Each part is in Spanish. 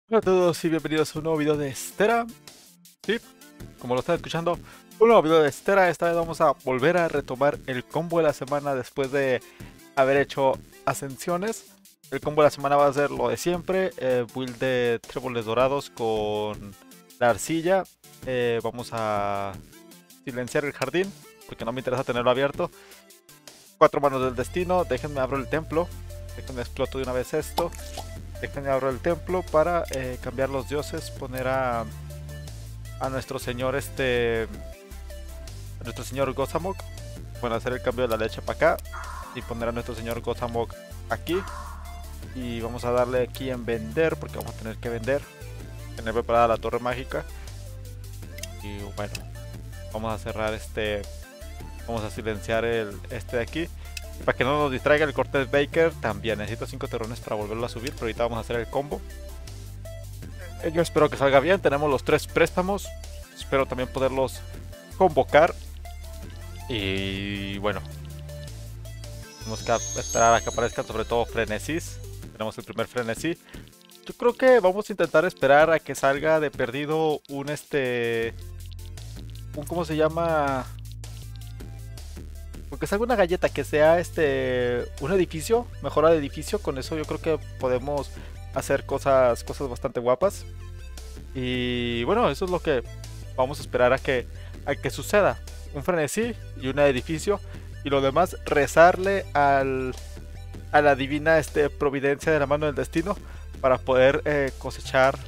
Hola a todos y bienvenidos a un nuevo video de Stera. Sí, como lo están escuchando, un nuevo video de Stera. Esta vez vamos a volver a retomar el combo de la semana después de haber hecho ascensiones. El combo de la semana va a ser lo de siempre, build de tréboles dorados con la arcilla. Vamos a silenciar el jardín porque no me interesa tenerlo abierto. 4 manos del destino, déjenme abro el templo, déjenme exploto de una vez esto. Déjenme abrir el templo para cambiar los dioses, poner a nuestro señor a nuestro señor Gozamok. Bueno, hacer el cambio de la leche para acá y poner a nuestro señor Gozamok aquí. Y vamos a darle aquí en vender porque vamos a tener que vender. Tener preparada la torre mágica. Y bueno, vamos a cerrar vamos a silenciar este de aquí. Para que no nos distraiga el Cortés Baker, también necesito 5 terrones para volverlo a subir, pero ahorita vamos a hacer el combo. Yo espero que salga bien, tenemos los 3 préstamos, espero también poderlos convocar. Y bueno, tenemos que esperar a que aparezcan sobre todo frenesís. Tenemos el primer frenesí. Yo creo que vamos a intentar esperar a que salga de perdido un ¿cómo se llama? Porque salga una galleta que sea un edificio, mejora de edificio. Con eso yo creo que podemos hacer cosas bastante guapas. Y bueno, eso es lo que vamos a esperar a que suceda. Un frenesí y un edificio. Y lo demás, rezarle a la divina providencia de la mano del destino para poder cosechar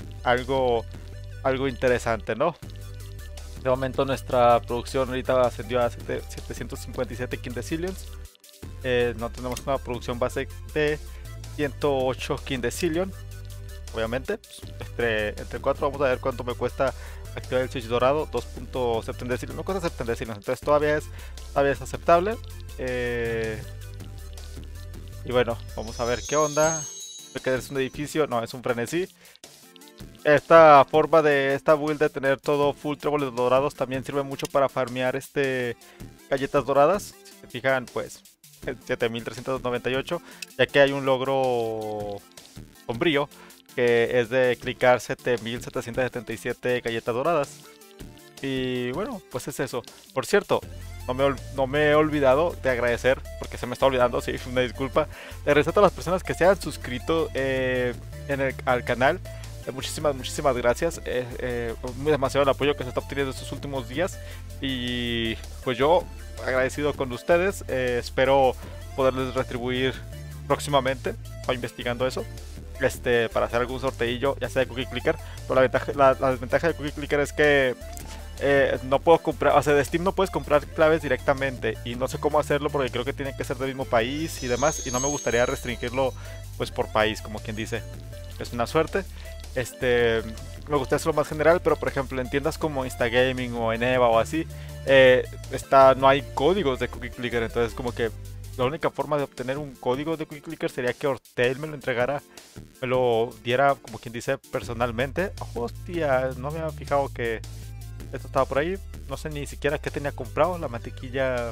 algo interesante, ¿no? De momento nuestra producción ahorita ascendió a 757 quindecillions. No tenemos una producción base de 108 quindecillion. Obviamente, pues, entre 4 vamos a ver cuánto me cuesta activar el switch dorado. 2.7 decillion, no cuesta 7 decillion, entonces todavía es aceptable. Y bueno, vamos a ver qué onda. Que es un edificio, no, es un frenesí. Esta forma de esta build de tener todo full tréboles dorados también sirve mucho para farmear galletas doradas. Si se fijan, pues 7398, ya que hay un logro sombrío que es de clicar 7777 galletas doradas. Y bueno, pues es eso. Por cierto, no me he olvidado de agradecer, porque se me está olvidando, sí, una disculpa, de agradecer a todas las personas que se han suscrito al canal. Muchísimas gracias. Demasiado el apoyo que se está obteniendo estos últimos días. Y pues yo agradecido con ustedes. Espero poderles retribuir próximamente. Estoy investigando eso. Para hacer algún sorteillo, ya sea de Cookie Clicker. Pero la desventaja de Cookie Clicker es que no puedo comprar, o sea, de Steam no puedes comprar claves directamente. Y no sé cómo hacerlo porque creo que tiene que ser del mismo país y demás. Y no me gustaría restringirlo pues por país, como quien dice. Es una suerte. Me gustaría hacerlo más general, pero por ejemplo en tiendas como Instagaming o en Eva o así, no hay códigos de Cookie Clicker, entonces como que la única forma de obtener un código de Cookie Clicker sería que Hortel me lo entregara, me lo diera como quien dice personalmente. Hostia, no me había fijado que esto estaba por ahí, no sé ni siquiera qué tenía comprado, la mantequilla.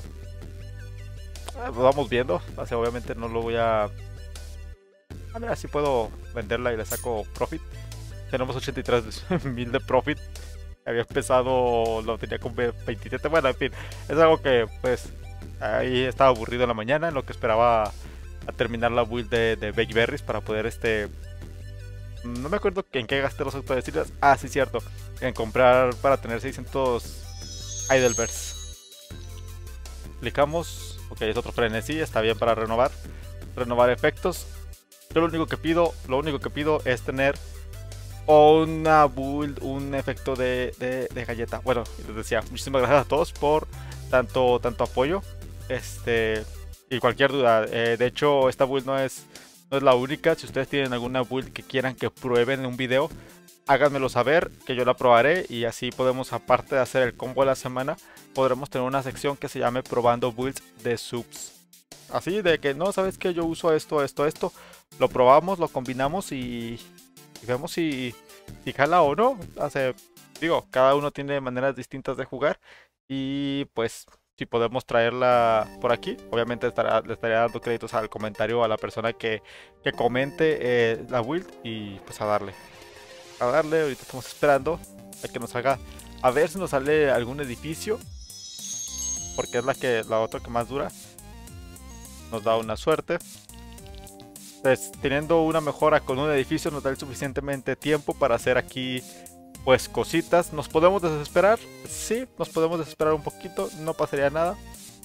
Vamos viendo, o sea, obviamente no lo voy a... A ver si puedo venderla y le saco profit. Tenemos 83,000 de profit. Había empezado, lo tenía con 27. Bueno, en fin, es algo que pues ahí estaba aburrido en la mañana, en lo que esperaba a terminar la build de Baby Berries para poder no me acuerdo en qué gasté los autodestinos. Ah, sí, cierto. En comprar para tener 600 Idleverse. Clicamos. Ok, es otro frenesí, está bien para renovar. Renovar efectos. Yo lo único que pido es tener una build, un efecto de galleta. Bueno, les decía, muchísimas gracias a todos por tanto apoyo. Y cualquier duda. De hecho, esta build no es la única. Si ustedes tienen alguna build que quieran que prueben en un video, háganmelo saber, que yo la probaré. Y así podemos, aparte de hacer el combo de la semana, podremos tener una sección que se llame probando builds de subs. Así de que no, sabes que yo uso esto. Lo probamos, lo combinamos y vemos si jala o no. O sea, digo, cada uno tiene maneras distintas de jugar. Y pues, si podemos traerla por aquí, obviamente le estaría dando créditos al comentario a la persona que comente la build y pues a darle. a darle. Ahorita estamos esperando a que nos haga, a ver si nos sale algún edificio, porque es la otra que más dura. Nos da una suerte. Pues teniendo una mejora con un edificio nos da el suficientemente tiempo para hacer aquí pues cositas. ¿Nos podemos desesperar? Sí, nos podemos desesperar un poquito, no pasaría nada.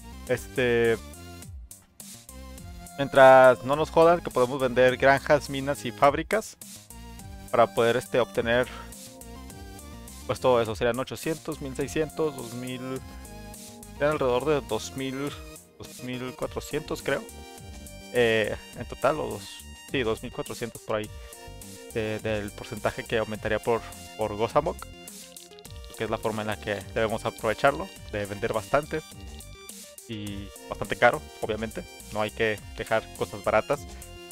Mientras no nos jodan, que podemos vender granjas, minas y fábricas para poder obtener pues todo eso. Serían 800, 1600, 2000, serían alrededor de 2000, 2400 creo. En total, sí, 2400 por ahí. Del porcentaje que aumentaría por Gozamok, que es la forma en la que debemos aprovecharlo, de vender bastante y bastante caro, obviamente. No hay que dejar cosas baratas.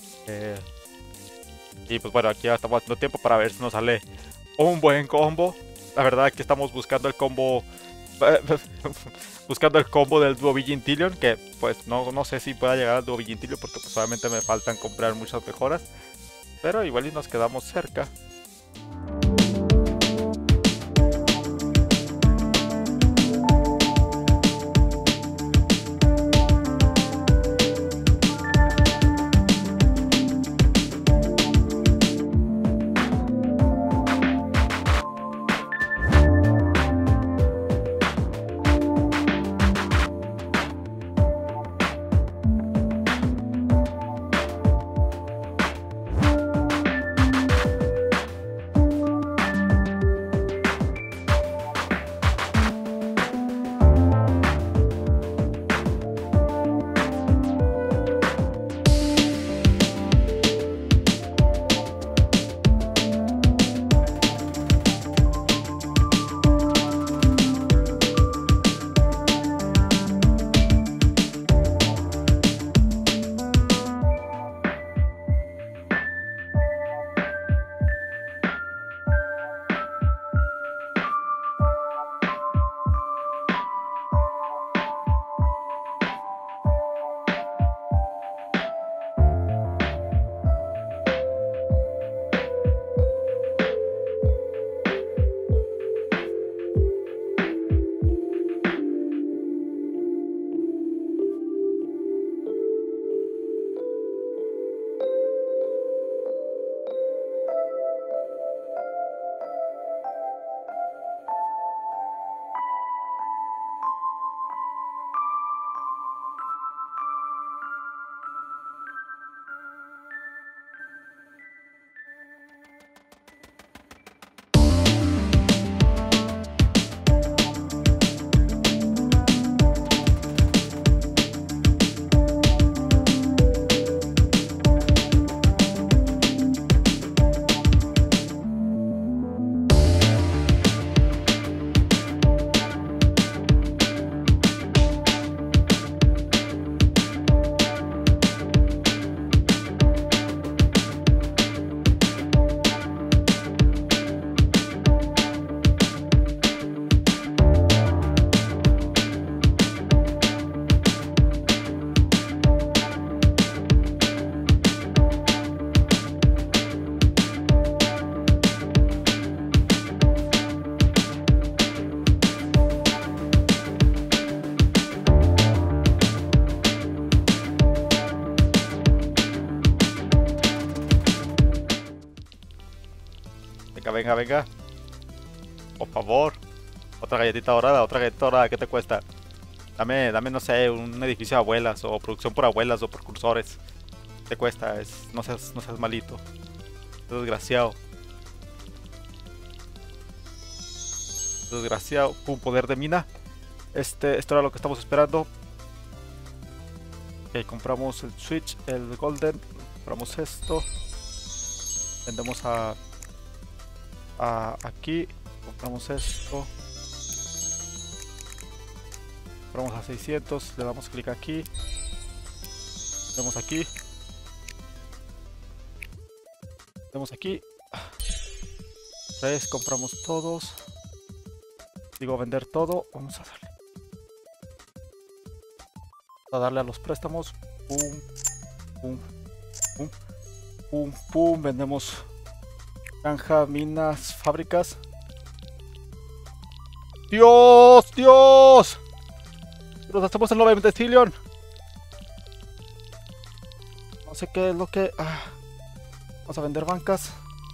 Y pues bueno, aquí ya estamos haciendo tiempo para ver si nos sale un buen combo. La verdad que estamos buscando el combo buscando el combo del Duo Vigintillion, que pues no sé si pueda llegar al Duo Vigintillion porque pues obviamente me faltan comprar muchas mejoras, pero igual y nos quedamos cerca. Venga. Por favor. Otra galletita dorada, ¿qué te cuesta? Dame, no sé, un edificio de abuelas, o producción por abuelas, o por cursores. ¿Qué te cuesta? No seas malito. Desgraciado. Pum, poder de mina. Esto era lo que estamos esperando. Ok, compramos el Switch, el Golden. Compramos esto. Vendemos aquí. Compramos esto. Compramos a 600. Le damos clic aquí. Vemos aquí. Vemos aquí. 3. Compramos todos. Digo, vender todo. Vamos a darle a los préstamos. Pum, pum, pum, pum, pum. Vendemos Granja, minas, fábricas. ¡Dios! ¡Dios! Nos hacemos el 9 de Zillion. No sé qué es lo que... Vamos a vender bancas.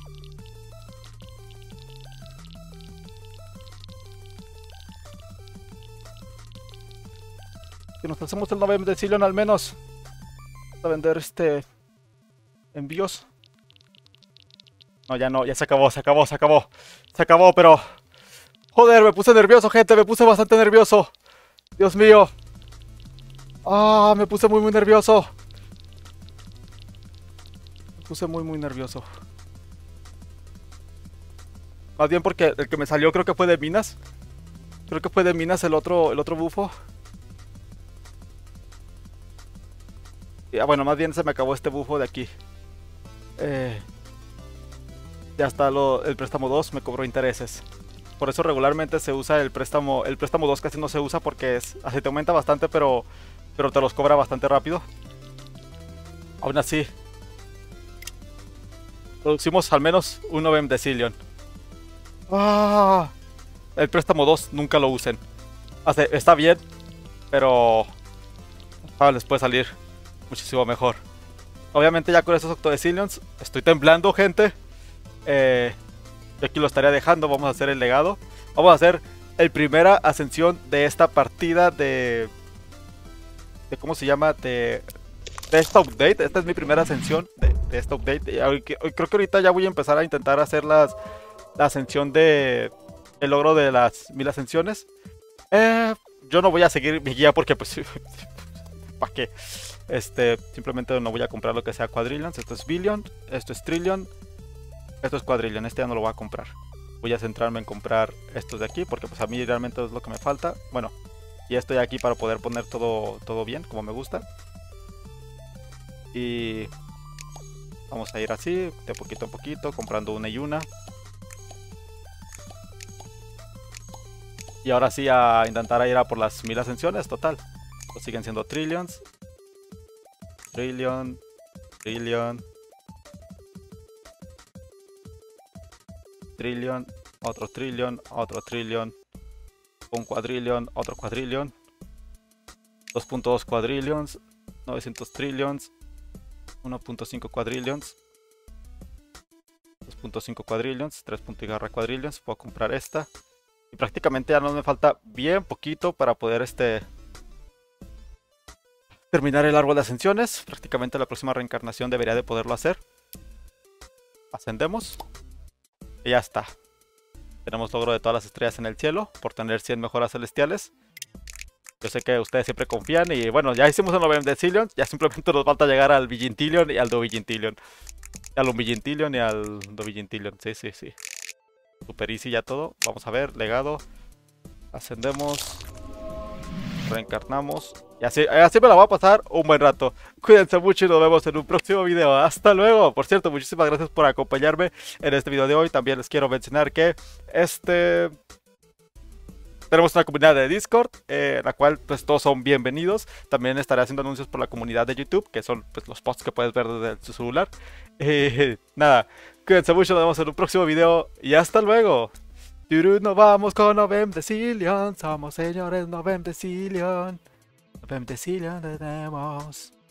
Que nos hacemos el 9 de Zillion al menos. Vamos a vender envíos. No, ya no, ya se acabó, pero... Joder, me puse nervioso, gente, me puse bastante nervioso. Dios mío. Me puse muy nervioso. Me puse muy nervioso. Más bien porque el que me salió creo que fue de minas. Creo que fue de minas el otro bufo. Y, bueno, más bien se me acabó este bufo de aquí. Ya está el préstamo 2, me cobró intereses. Por eso regularmente se usa el préstamo 2 casi no se usa porque así te aumenta bastante, pero te los cobra bastante rápido. Aún así, producimos al menos un 9 de Zillion. El préstamo 2 nunca lo usen. Está bien, pero les puede salir muchísimo mejor. Obviamente ya con esos octodecillions estoy temblando, gente. Yo aquí lo estaría dejando. Vamos a hacer el legado. Vamos a hacer el primera ascensión de esta partida de ¿cómo se llama? De esta update. Esta es mi primera ascensión de esta update. Creo que ahorita ya voy a empezar a intentar hacer la ascensión el logro de las 1000 ascensiones. Yo no voy a seguir mi guía porque pues ¿para qué? Simplemente no voy a comprar lo que sea quadrillions. Esto es billion, esto es trillion, esto es quadrillion. Este ya no lo voy a comprar. Voy a centrarme en comprar estos de aquí porque pues a mí realmente es lo que me falta. Bueno, y esto de aquí para poder poner todo bien como me gusta. Y vamos a ir así, de poquito en poquito, comprando una y una. Y ahora sí a intentar ir a por las 1000 ascensiones, total. Pues siguen siendo trillions. Trillion, trillion, trillion, otro trillion, otro trillion, un cuadrillion, otro cuadrillion, 2.2 cuadrillions, 900 trillions, 1.5 cuadrillions, 2.5 cuadrillions, 3.1 cuadrillions. Puedo comprar esta y prácticamente ya no me falta bien poquito para poder terminar el árbol de ascensiones. Prácticamente la próxima reencarnación debería de poderlo hacer. Ascendemos. Y ya está. Tenemos logro de todas las estrellas en el cielo por tener 100 mejoras celestiales. Yo sé que ustedes siempre confían y bueno, ya hicimos el 9 de Zillion. Ya simplemente nos falta llegar al billintillion y al dobillintillion. Al umbillintillion y al dobillintillion. Sí. Super easy ya todo. Vamos a ver, legado. Ascendemos. Reencarnamos. Y así me la voy a pasar un buen rato. Cuídense mucho y nos vemos en un próximo video. Hasta luego. Por cierto, muchísimas gracias por acompañarme en este video de hoy. También les quiero mencionar que tenemos una comunidad de Discord, en la cual pues todos son bienvenidos. También estaré haciendo anuncios por la comunidad de YouTube, que son pues los posts que puedes ver desde tu celular. Nada, cuídense mucho, nos vemos en un próximo video y hasta luego. Nos vamos con 9 de Zillion, somos señores 9 de Zillion. 9 de Zillion tenemos.